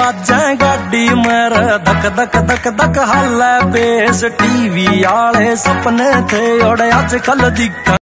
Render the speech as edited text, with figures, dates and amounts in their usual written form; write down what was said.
बाजे गाड़ी मेरे धक धक धक धक हाले बेस टीवी आले सपने थे और अजकल दिख